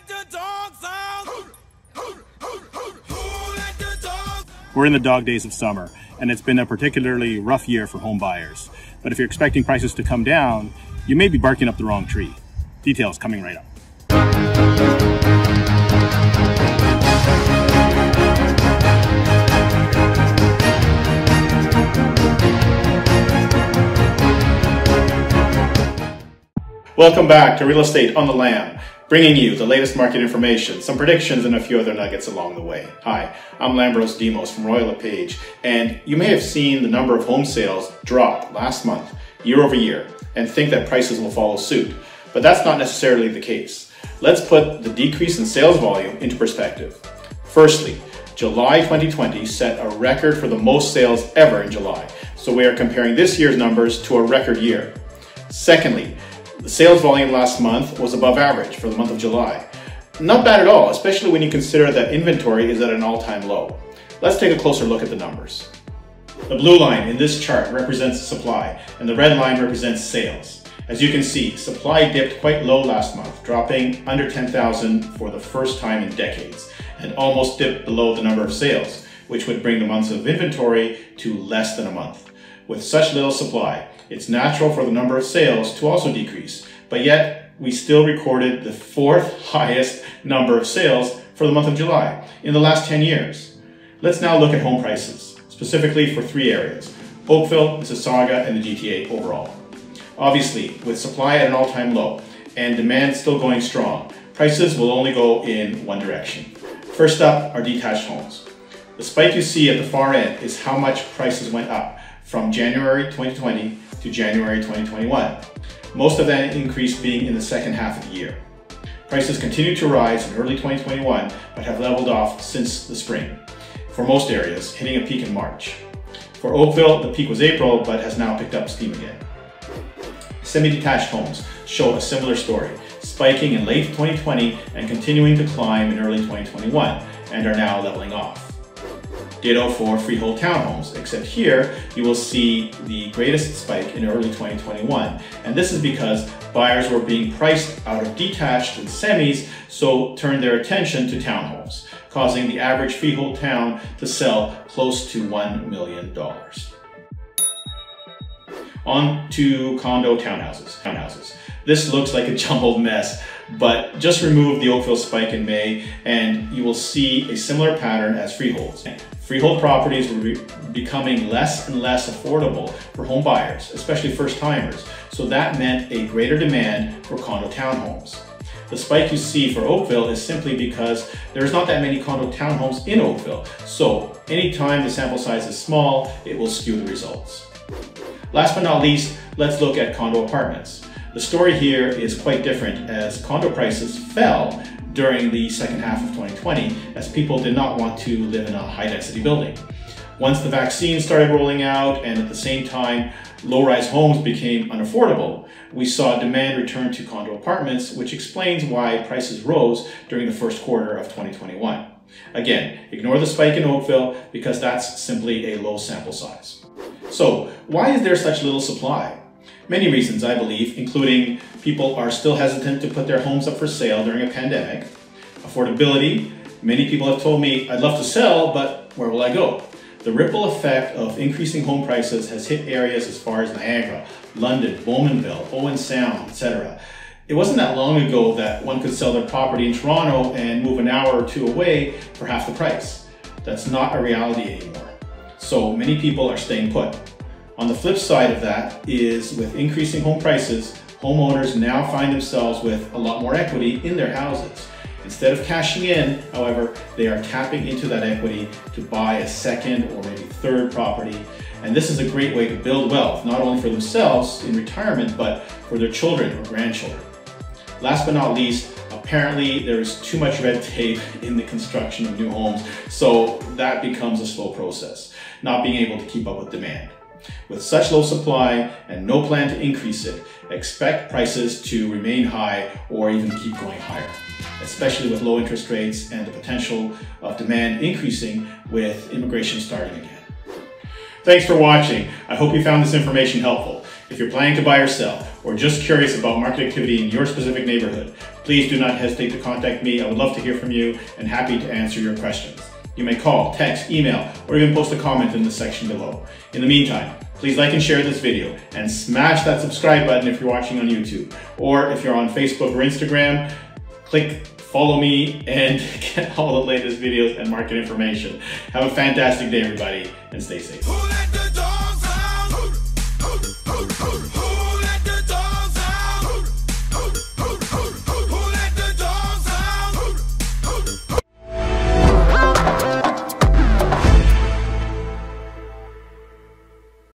We're in the dog days of summer, and it's been a particularly rough year for home buyers. But if you're expecting prices to come down, you may be barking up the wrong tree. Details coming right up. Welcome back to Real Estate on the Lam, bringing you the latest market information, some predictions, and a few other nuggets along the way. Hi, I'm Lambros from Royal LePage, and you may have seen the number of home sales drop last month, year over year, and think that prices will follow suit. But that's not necessarily the case. Let's put the decrease in sales volume into perspective. Firstly, July 2020 set a record for the most sales ever in July, so we are comparing this year's numbers to a record year. Secondly, the sales volume last month was above average for the month of July. Not bad at all, especially when you consider that inventory is at an all-time low. Let's take a closer look at the numbers. The blue line in this chart represents supply, and the red line represents sales. As you can see, supply dipped quite low last month, dropping under 10,000 for the first time in decades, and almost dipped below the number of sales, which would bring the months of inventory to less than a month. With such little supply, it's natural for the number of sales to also decrease, but yet we still recorded the fourth highest number of sales for the month of July in the last 10 years. Let's now look at home prices, specifically for three areas: Oakville, Mississauga, and the GTA overall. Obviously, with supply at an all-time low and demand still going strong, prices will only go in one direction. First up are detached homes. The spike you see at the far end is how much prices went up from January 2020 to January 2021. Most of that increase being in the second half of the year. Prices continued to rise in early 2021, but have leveled off since the spring, for most areas, hitting a peak in March. For Oakville, the peak was April, but has now picked up steam again. Semi-detached homes show a similar story, spiking in late 2020 and continuing to climb in early 2021, and are now leveling off. Ditto for freehold townhomes, except here you will see the greatest spike in early 2021. And this is because buyers were being priced out of detached and semis, so turned their attention to townhomes, causing the average freehold town to sell close to $1 million. On to condo townhouses. This looks like a jumbled mess, but just remove the Oakville spike in May and you will see a similar pattern as freeholds. Freehold properties were becoming less and less affordable for home buyers, especially first-timers, so that meant a greater demand for condo townhomes. The spike you see for Oakville is simply because there's not that many condo townhomes in Oakville, so anytime the sample size is small, it will skew the results. Last but not least, let's look at condo apartments. The story here is quite different, as condo prices fell during the second half of 2020 as people did not want to live in a high-density building. Once the vaccine started rolling out and at the same time low-rise homes became unaffordable, we saw demand return to condo apartments, which explains why prices rose during the first quarter of 2021. Again, ignore the spike in Oakville because that's simply a low sample size. So, why is there such little supply? Many reasons, I believe, including people are still hesitant to put their homes up for sale during a pandemic. Affordability. Many people have told me, I'd love to sell, but where will I go? The ripple effect of increasing home prices has hit areas as far as Niagara, London, Bowmanville, Owen Sound, etc. It wasn't that long ago that one could sell their property in Toronto and move an hour or two away for half the price. That's not a reality anymore. So many people are staying put. On the flip side of that is, with increasing home prices, homeowners now find themselves with a lot more equity in their houses. Instead of cashing in, however, they are tapping into that equity to buy a second or maybe third property. And this is a great way to build wealth, not only for themselves in retirement, but for their children or grandchildren. Last but not least, apparently there's too much red tape in the construction of new homes, so that becomes a slow process, not being able to keep up with demand. With such low supply and no plan to increase it, expect prices to remain high or even keep going higher, especially with low interest rates and the potential of demand increasing with immigration starting again. Thanks for watching. I hope you found this information helpful. If you're planning to buy or sell, or just curious about market activity in your specific neighborhood, please do not hesitate to contact me. I would love to hear from you and happy to answer your questions. You may call, text, email, or even post a comment in the section below. In the meantime, please like and share this video and smash that subscribe button if you're watching on YouTube. Or if you're on Facebook or Instagram, click follow me and get all the latest videos and market information. Have a fantastic day, everybody, and stay safe.